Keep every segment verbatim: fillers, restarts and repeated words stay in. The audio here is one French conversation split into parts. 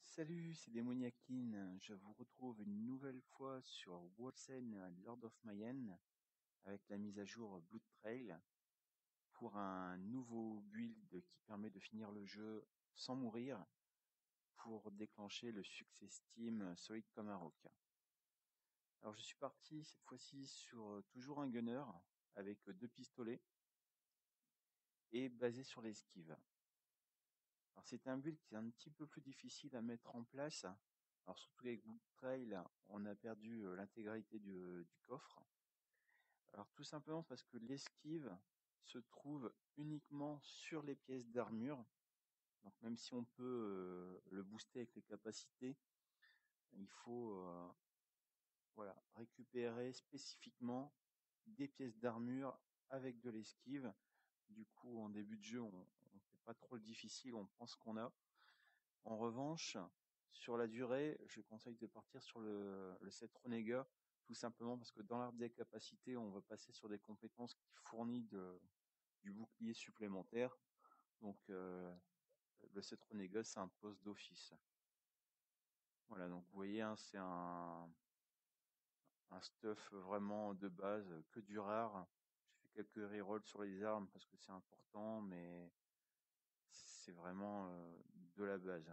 Salut, c'est Démoniaquine. Je vous retrouve une nouvelle fois sur Wolfenstein Lord of Mayenne avec la mise à jour Blood Trail pour un nouveau build qui permet de finir le jeu sans mourir pour déclencher le succès Steam solide comme un roc. Alors je suis parti cette fois-ci sur euh, toujours un gunner avec euh, deux pistolets et basé sur l'esquive. Alors c'est un build qui est un petit peu plus difficile à mettre en place. Alors surtout avec Blood Trail, on a perdu euh, l'intégralité du, euh, du coffre. Alors tout simplement parce que l'esquive se trouve uniquement sur les pièces d'armure. Donc même si on peut euh, le booster avec les capacités, il faut euh, voilà, récupérer spécifiquement des pièces d'armure avec de l'esquive. Du coup, en début de jeu, on ne fait pas trop le difficile, on pense qu'on a. En revanche, sur la durée, je conseille de partir sur le, le set Renégat, tout simplement parce que dans l'arbre des capacités, on va passer sur des compétences qui fournissent de, du bouclier supplémentaire. Donc euh, le set Renégat, c'est un poste d'office. Voilà, donc vous voyez, hein, c'est un, un stuff vraiment de base, que du rare. J'ai fait quelques rerolls sur les armes parce que c'est important, mais c'est vraiment euh, de la base.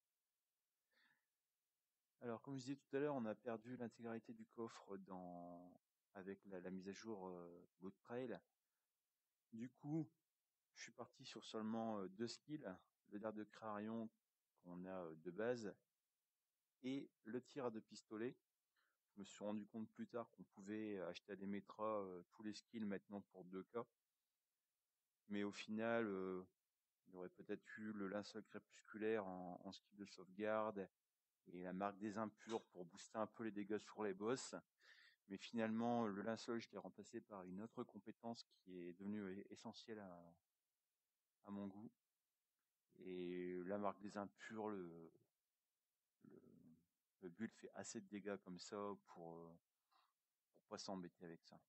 Alors, comme je disais tout à l'heure, on a perdu l'intégralité du coffre dans avec la, la mise à jour euh, Blood Trail. Du coup, je suis parti sur seulement euh, deux skills, le dard de Crarion qu'on a euh, de base et le tir à deux pistolets. Je me suis rendu compte plus tard qu'on pouvait acheter à des métras euh, tous les skills maintenant pour deux K. Mais au final, euh, il y aurait peut-être eu le linceul crépusculaire en, en skill de sauvegarde et la marque des impurs pour booster un peu les dégâts sur les boss. Mais finalement, le linceul, je l'ai remplacé par une autre compétence qui est devenue essentielle à, à mon goût. Et la marque des impurs, le, le, le build fait assez de dégâts comme ça pour, euh, pour pas s'embêter avec ça.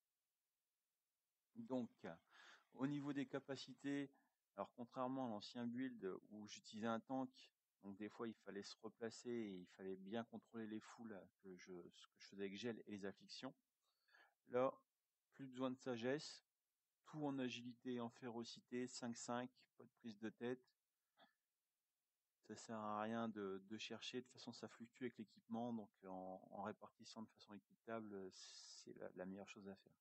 Donc, au niveau des capacités, alors contrairement à l'ancien build où j'utilisais un tank, donc des fois il fallait se replacer et il fallait bien contrôler les foules que je, ce que je faisais avec gel et les afflictions. Là, plus besoin de sagesse, tout en agilité et en férocité, cinq cinq, pas de prise de tête. Ça sert à rien de, de chercher, de toute façon ça fluctue avec l'équipement, donc en, en répartissant de façon équitable, c'est la, la meilleure chose à faire.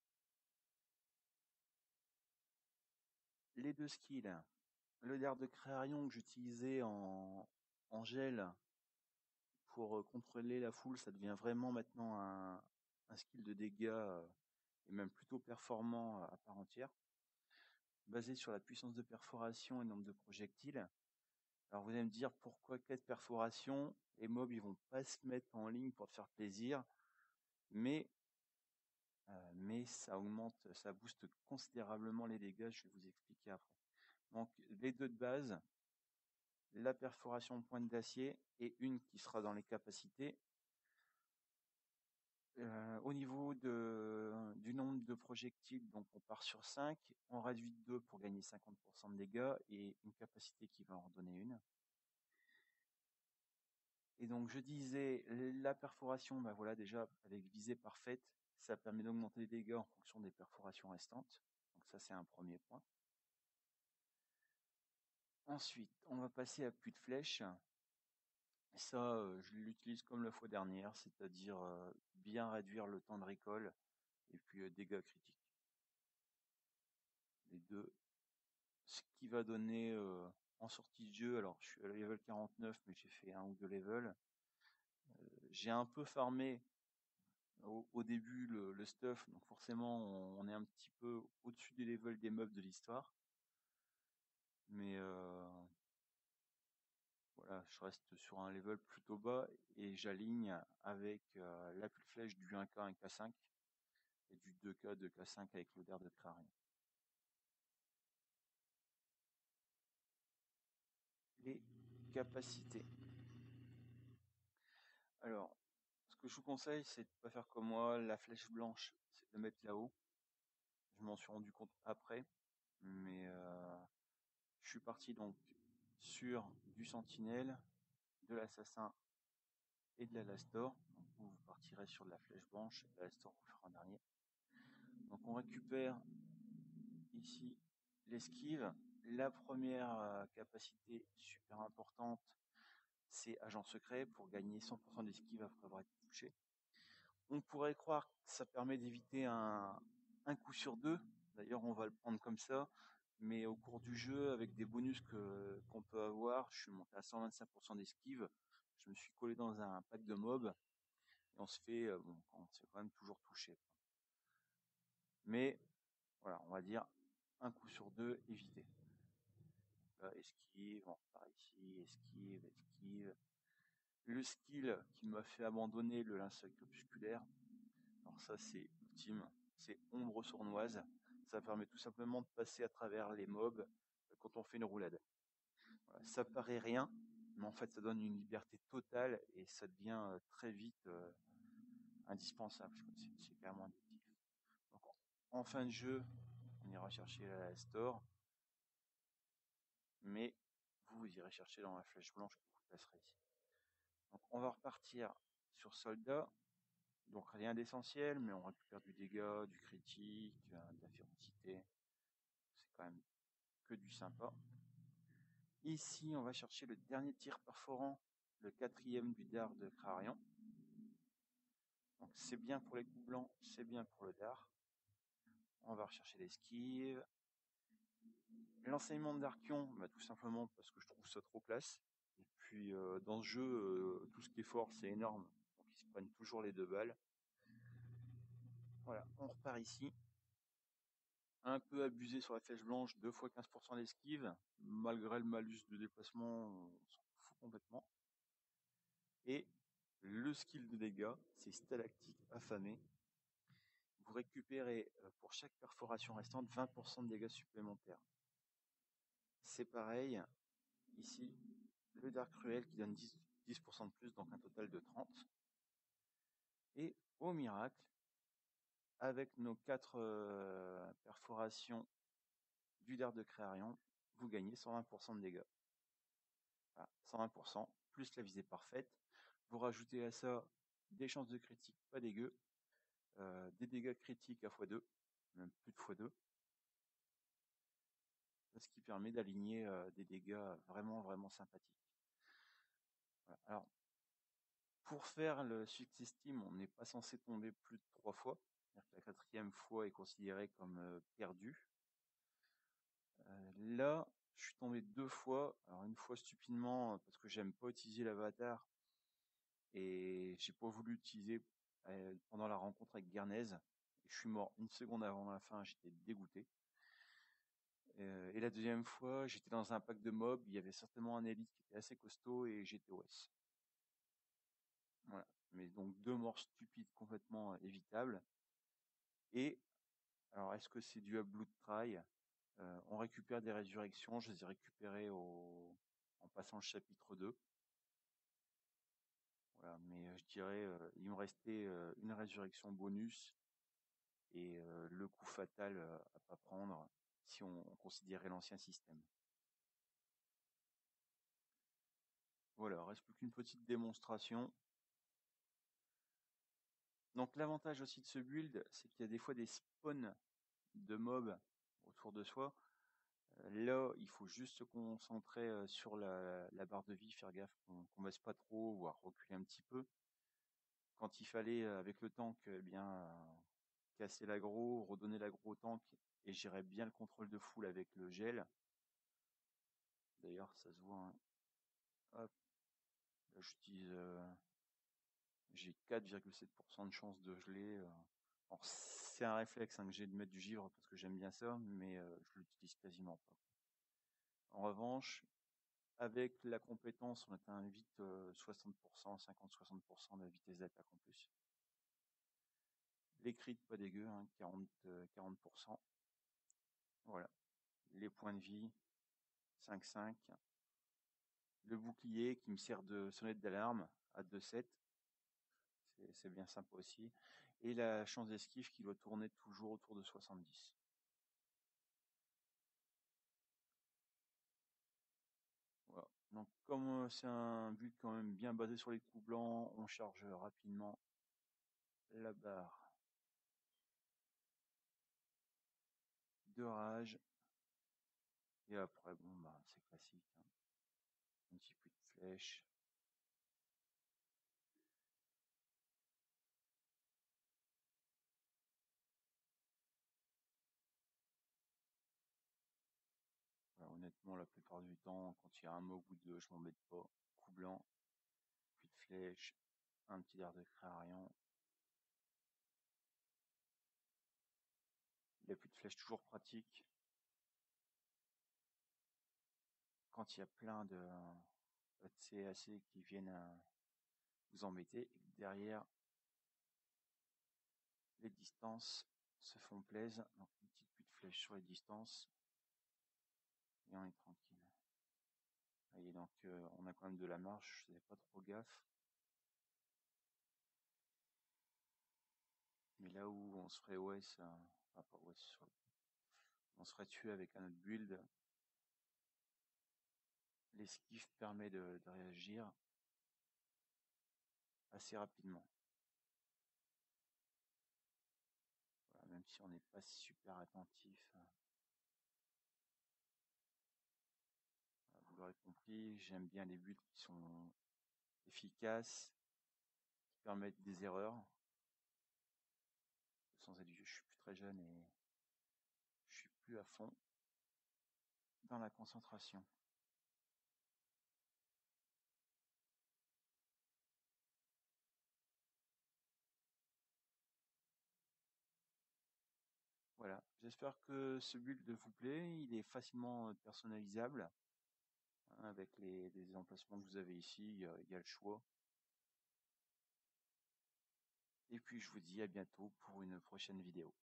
Les deux skills. Le dard de Créarion que j'utilisais en, en gel pour euh, contrôler la foule, ça devient vraiment maintenant un, un skill de dégâts euh, et même plutôt performant à part entière, basé sur la puissance de perforation et nombre de projectiles. Alors vous allez me dire pourquoi quatre perforations, les mobs ils vont pas se mettre en ligne pour te faire plaisir, mais euh, mais ça augmente, ça booste considérablement les dégâts, je vais vous expliquer après. Donc les deux de base, la perforation de pointe d'acier et une qui sera dans les capacités. Euh, au niveau de, du nombre de projectiles, donc on part sur cinq, on réduit de deux pour gagner cinquante pour cent de dégâts et une capacité qui va en redonner une. Et donc je disais, la perforation, bah voilà, déjà avec visée parfaite, ça permet d'augmenter les dégâts en fonction des perforations restantes. Donc ça c'est un premier point. Ensuite, on va passer à puits de flèche. Ça, euh, je l'utilise comme la fois dernière, c'est-à-dire euh, bien réduire le temps de récolte et puis euh, dégâts critiques. Les deux. Ce qui va donner euh, en sortie de jeu, alors je suis à level quarante-neuf, mais j'ai fait un ou deux levels. J'ai un peu farmé au, au début le, le stuff, donc forcément on, on est un petit peu au-dessus des levels des mobs de l'histoire. Mais euh, voilà, je reste sur un level plutôt bas et j'aligne avec euh, la plus flèche du un K, un K cinq et du deux K, deux K cinq avec l'odeur de Crarion. Les capacités. Alors, ce que je vous conseille, c'est de pas faire comme moi, la flèche blanche, c'est de la mettre là-haut. Je m'en suis rendu compte après, mais euh, je suis parti donc sur du sentinelle de l'assassin et de l'Alastor. Donc vous, vous partirez sur de la flèche blanche, et l'Alastor vous fera un dernier. Donc on récupère ici l'esquive. La première euh, capacité super importante, c'est agent secret pour gagner cent pour cent d'esquive après avoir été touché. On pourrait croire que ça permet d'éviter un, un coup sur deux. D'ailleurs, on va le prendre comme ça. Mais au cours du jeu, avec des bonus que qu'on peut avoir, je suis monté à cent vingt-cinq pour cent d'esquive. Je me suis collé dans un pack de mobs et on se fait, euh, bon, on s'est quand même toujours touché. Mais voilà, on va dire un coup sur deux évité. Là, esquive, on repart ici, esquive, esquive. Le skill qui m'a fait abandonner le linceul crépusculaire. Alors ça, c'est ultime. C'est ombre sournoise. Ça permet tout simplement de passer à travers les mobs quand on fait une roulade. Voilà, ça paraît rien, mais en fait, ça donne une liberté totale et ça devient très vite euh, indispensable. C'est, c'est carrément addictif. Donc, en fin de jeu, on ira chercher la store, mais vous, vous irez chercher dans la flèche blanche que vous placerez ici. Donc, on va repartir sur soldat. Donc, rien d'essentiel, mais on récupère du dégât, du critique, de la férocité. C'est quand même que du sympa. Ici, on va chercher le dernier tir perforant, le quatrième du dard de Crarion. Donc c'est bien pour les coups blancs, c'est bien pour le dard. On va rechercher l'esquive. L'enseignement d'Archion, bah, tout simplement parce que je trouve ça trop classe. Et puis euh, dans ce jeu, euh, tout ce qui est fort, c'est énorme. Donc ils se prennent toujours les deux balles. Voilà, on repart ici. Un peu abusé sur la flèche blanche, deux fois quinze pour cent d'esquive. Malgré le malus de déplacement, on s'en fout complètement. Et le skill de dégâts, c'est stalactique affamé. Vous récupérez pour chaque perforation restante vingt pour cent de dégâts supplémentaires. C'est pareil, ici, le Dark Cruel qui donne dix, dix pour cent de plus, donc un total de trente. Et au miracle, avec nos quatre euh, perforations du dard de Créarion, vous gagnez cent vingt pour cent de dégâts. Voilà, cent vingt pour cent, plus la visée parfaite. Vous rajoutez à ça des chances de critique pas dégueu, euh, des dégâts critiques à fois deux, même plus de fois deux. Ce qui permet d'aligner euh, des dégâts vraiment vraiment sympathiques. Voilà. Alors, pour faire le success team, on n'est pas censé tomber plus de trois fois. C'est-à-dire que la quatrième fois est considérée comme euh, perdue. Euh, là, je suis tombé deux fois. Alors une fois stupidement parce que j'aime pas utiliser l'avatar et j'ai pas voulu l'utiliser euh, pendant la rencontre avec Guernaise. Je suis mort une seconde avant la fin. J'étais dégoûté. Euh, et la deuxième fois, j'étais dans un pack de mobs. Il y avait certainement un élite qui était assez costaud et j'étais O S. Voilà. Mais donc deux morts stupides complètement évitables. Et alors, est-ce que c'est dû à Blood Try? euh, On récupère des résurrections. Je les ai récupérées au... en passant le chapitre deux. Voilà, mais euh, je dirais, euh, il me restait euh, une résurrection bonus et euh, le coup fatal euh, à pas prendre si on, on considérait l'ancien système. Voilà, il reste plus qu'une petite démonstration. Donc l'avantage aussi de ce build, c'est qu'il y a des fois des spawns de mobs autour de soi. Euh, là, il faut juste se concentrer euh, sur la, la barre de vie, faire gaffe qu'on qu'on baisse pas trop, voire reculer un petit peu. Quand il fallait, euh, avec le tank, eh bien, euh, casser l'aggro, redonner l'aggro au tank, et gérer bien le contrôle de foule avec le gel. D'ailleurs, ça se voit, hein. Hop, là, j'utilise, euh, j'ai quatre virgule sept pour cent de chance de geler. euh. Alors, c'est un réflexe hein, que j'ai de mettre du givre parce que j'aime bien ça, mais euh, je l'utilise quasiment pas. En revanche, avec la compétence, on atteint vite euh, soixante pour cent, cinquante à soixante pour cent de la vitesse d'attaque en plus. Les crits, pas dégueu, hein, quarante, euh, quarante pour cent. Voilà. Les points de vie, cinq cinq. Le bouclier qui me sert de sonnette d'alarme à deux sept. C'est, c'est bien sympa aussi. Et la chance d'esquive qui doit tourner toujours autour de soixante-dix. Voilà. Donc Comme euh, c'est un build quand même bien basé sur les coups blancs, on charge rapidement la barre de rage. Et après, bon, bah, c'est classique, hein. Un petit peu de flèche. Voilà, honnêtement, la plupart du temps, quand il y a un mot au bout de deux, je m'embête pas. Coup blanc, puis de flèche, un petit air de Créarion. Il a plus de flèche toujours pratique. Quand il y a plein de C A C qui viennent euh, vous embêter et que derrière les distances se font plaisir. Donc une petite pluie de flèche sur les distances et on est tranquille. Et donc euh, on a quand même de la marge, je faisais pas trop gaffe. Mais là où on se ferait O S, euh, enfin pas O S, on serait tué avec un autre build, l'esquive permet de, de réagir assez rapidement. Voilà, même si on n'est pas super attentif. Euh, vous l'aurez compris, j'aime bien les builds qui sont efficaces, qui permettent des erreurs. Sans être vieux, je suis plus très jeune et je suis plus à fond dans la concentration. Voilà, j'espère que ce build vous plaît. Il est facilement personnalisable, hein, avec les, les emplacements que vous avez ici, il y a, il y a le choix. Et puis je vous dis à bientôt pour une prochaine vidéo.